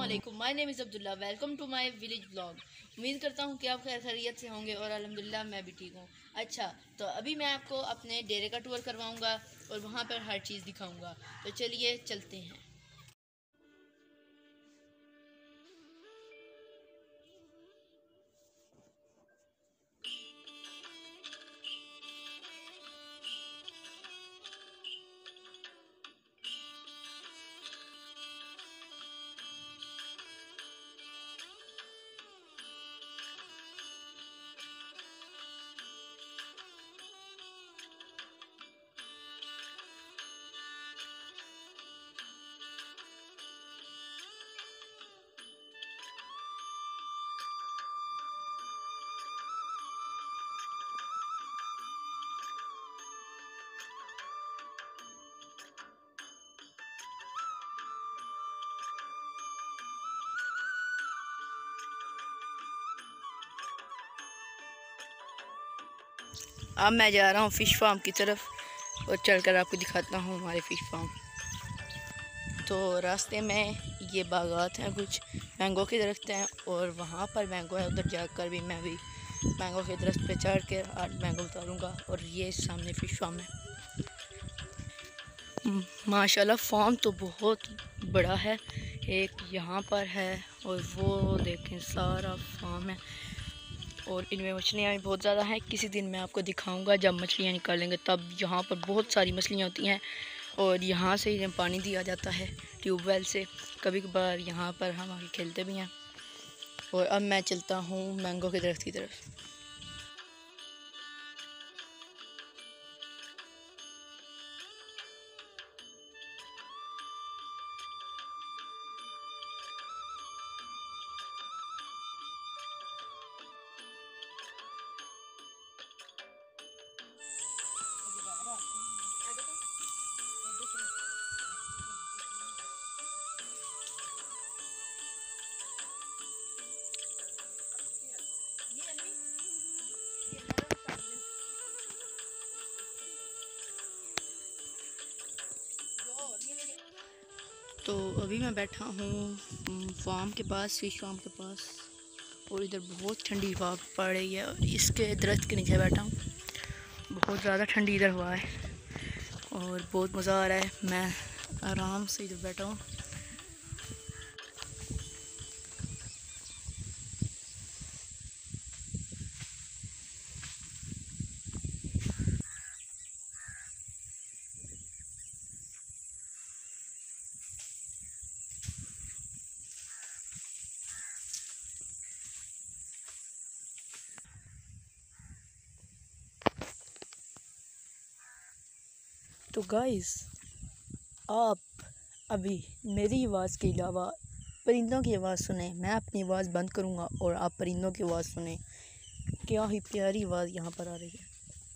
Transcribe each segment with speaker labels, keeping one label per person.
Speaker 1: अस्सलामुअलैकुम, my name is Abdullah. Welcome to my village blog. उम्मीद करता हूँ कि आप खैर खैरियत से होंगे और अल्हम्दुलिल्लाह मैं भी ठीक हूँ। अच्छा, तो अभी मैं आपको अपने डेरे का टूर करवाऊँगा और वहाँ पर हर चीज़ दिखाऊँगा। तो चलिए चलते हैं। अब मैं जा रहा हूँ फ़िश फार्म की तरफ और चलकर आपको दिखाता हूँ हमारे फ़िश फार्म। तो रास्ते में ये बागात हैं, कुछ मैंगो के दरख्त हैं और वहाँ पर मैंगो है। उधर जाकर भी मैं भी मैंगो के दरख्त पे चढ़ कर आज मैंगो उतारूँगा। और ये सामने फ़िश फार्म है। माशाल्लाह फार्म तो बहुत बड़ा है। एक यहाँ पर है और वो देखें सारा फार्म है और इनमें मछलियाँ भी बहुत ज़्यादा हैं। किसी दिन मैं आपको दिखाऊंगा जब मछलियाँ निकालेंगे, तब यहाँ पर बहुत सारी मछलियाँ होती हैं और यहाँ से ही पानी दिया जाता है ट्यूबवेल से। कभी कभार यहाँ पर हम आके खेलते भी हैं। और अब मैं चलता हूँ मैंगो के दरख्त की तरफ। तो अभी मैं बैठा हूँ फार्म के पास, फ़िश फार्म के पास, और इधर बहुत ठंडी हवा पड़ रही है और इसके दरख्त के नीचे बैठा हूँ। बहुत ज़्यादा ठंडी इधर हुआ है और बहुत मज़ा आ रहा है। मैं आराम से इधर बैठा हूँ। तो गाइस, आप अभी मेरी आवाज़ के अलावा परिंदों की आवाज़ सुने। मैं अपनी आवाज़ बंद करूँगा और आप परिंदों की आवाज़ सुने। क्या ही प्यारी आवाज़ यहाँ पर आ रही है।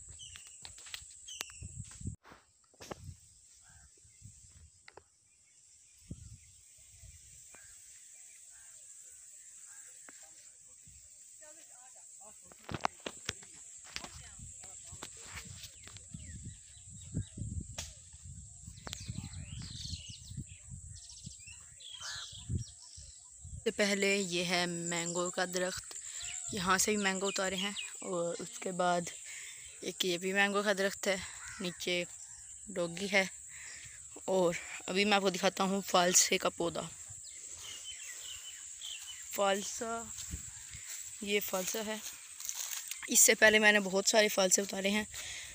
Speaker 1: सबसे पहले ये है मैंगो का दरख्त। यहाँ से भी मैंगो उतारे हैं और उसके बाद एक ये भी मैंगो का दरख्त है। नीचे डॉगी है और अभी मैं आपको दिखाता हूँ फालसे का पौधा। फालसा, ये फालसा है। इससे पहले मैंने बहुत सारे फालसे उतारे हैं।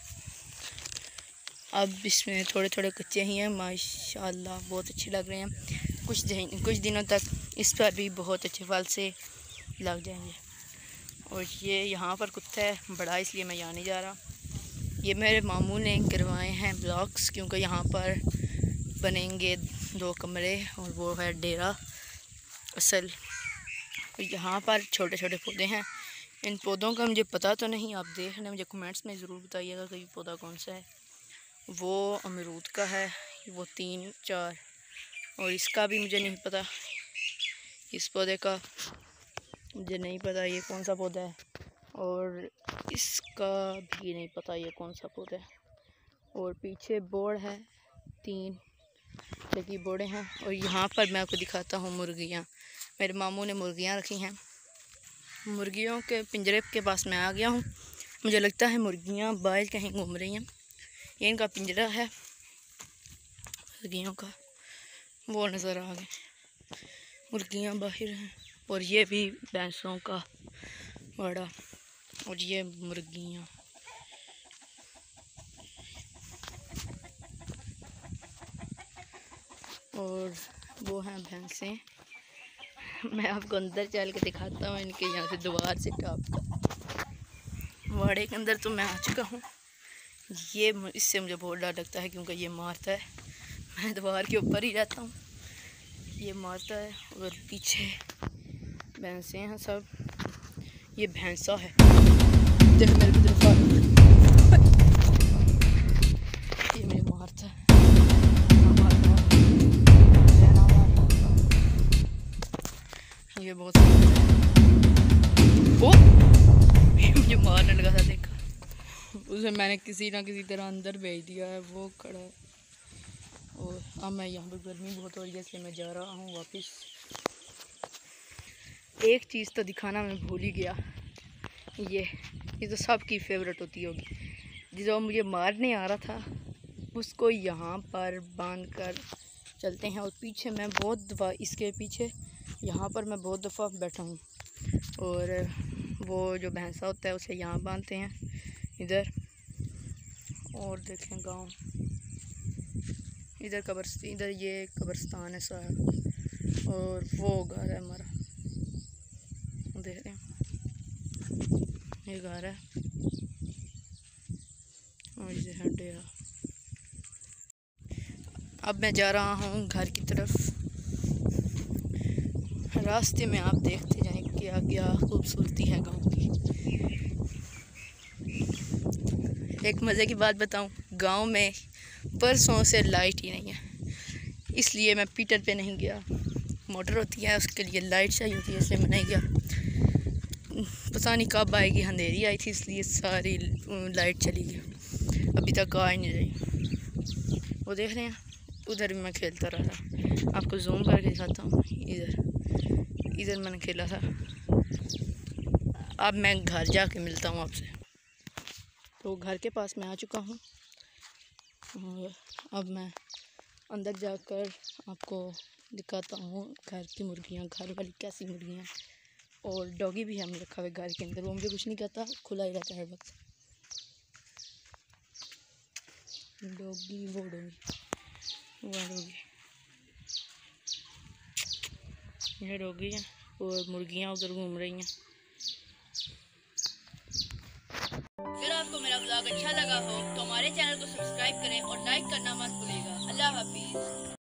Speaker 1: अब इसमें थोड़े थोड़े कच्चे ही हैं। माशाल्लाह बहुत अच्छे लग रहे हैं। कुछ दिनों तक इस पर भी बहुत अच्छे फालसे लग जाएंगे। और ये यहाँ पर कुत्ता है बड़ा, इसलिए मैं यहाँ नहीं जा रहा। ये मेरे मामू ने करवाए हैं ब्लॉक्स, क्योंकि यहाँ पर बनेंगे 2 कमरे और वो है डेरा असल। यहाँ पर छोटे छोटे पौधे हैं। इन पौधों का मुझे पता तो नहीं, आप देख लें, मुझे कमेंट्स में ज़रूर बताइएगा कि ये पौधा कौन सा है। वो अमरूद का है, वो 3-4, और इसका भी मुझे नहीं पता। इस पौधे का मुझे नहीं पता ये कौन सा पौधा है, और इसका भी नहीं पता ये कौन सा पौधा है। और पीछे बोर्ड है 3, बाजरे की बोड़े हैं। और यहाँ पर मैं आपको दिखाता हूँ मुर्गियाँ। मेरे मामू ने मुर्गियाँ रखी हैं। मुर्गियों के पिंजरे के पास मैं आ गया हूँ। मुझे लगता है मुर्गियाँ बाहर कहीं घूम रही हैं। ये इनका पिंजरा है मुर्गियों का, वो नज़र आ गए। मुर्गियाँ बाहर हैं। और ये भी भैंसों का बड़ा, और ये मुर्गियाँ। और वो हैं भैंसें। मैं आपको अंदर चल के दिखाता हूँ इनके यहाँ से द्वार से टॉप का। वाड़े के अंदर तो मैं आ चुका हूँ। ये इससे मुझे बहुत डर लगता है क्योंकि ये मारता है। मैं द्वार के ऊपर ही रहता हूँ, ये मारता है। और पीछे भैंसें हैं सब। ये भैंसा है, देखो मेरे की तरफ ये मुझे मारता है। ये बहुत ओ मुझे मारने लगा था, देखा। उसे मैंने किसी ना किसी तरह अंदर भेज दिया है, वो खड़ा है। और अब मैं यहाँ पर गर्मी बहुत हो रही है इसलिए मैं जा रहा हूँ वापस। एक चीज़ तो दिखाना मैं भूल ही गया। ये तो सबकी फेवरेट होती होगी। जो मुझे मारने आ रहा था उसको यहाँ पर बांध कर चलते हैं। और पीछे मैं बहुत दफ़ा इसके पीछे यहाँ पर मैं बहुत दफ़ा बैठा हूँ। और वो जो भैंसा होता है उसे यहाँ बांधते हैं इधर। और देखें गांव इधर कब्रिस्तान, इधर ये कब्रिस्तान है सारा। और वो घर है हमारा, देख रहे हैं ये घर है। और ये है डेरा। अब मैं जा रहा हूँ घर की तरफ। रास्ते में आप देखते जाएं क्या क्या खूबसूरती है गांव की। एक मज़े की बात बताऊं, गांव में परसों से लाइट ही नहीं है, इसलिए मैं पीटर पे नहीं गया। मोटर होती है उसके लिए लाइट चाहिए होती है, इसलिए मैं नहीं गया। पता नहीं कब आएगी, अंधेरी आई थी इसलिए सारी लाइट चली गई, अभी तक आ ही नहीं रही। वो देख रहे हैं उधर भी मैं खेलता रहा। आपको जूम करके दिखाता हूँ। इधर मैंने खेला था। अब मैं घर जाके मिलता हूँ आपसे। तो घर के पास मैं आ चुका हूँ। और अब मैं अंदर जाकर आपको दिखाता हूँ घर की मुर्गियाँ, घर वाली कैसी मुर्गियाँ। और डॉगी भी हमने रखा हुआ है घर के अंदर, वो मुझे कुछ नहीं कहता, खुला ही रहता है हर वक्त। डॉगी वो डॉगी ये डॉगी है। और मुर्गियाँ उधर घूम रही हैं। अगर आपको मेरा ब्लॉग अच्छा लगा हो तो हमारे चैनल को सब्सक्राइब करें और लाइक करना मत भूलिएगा। अल्लाह हाफिज़।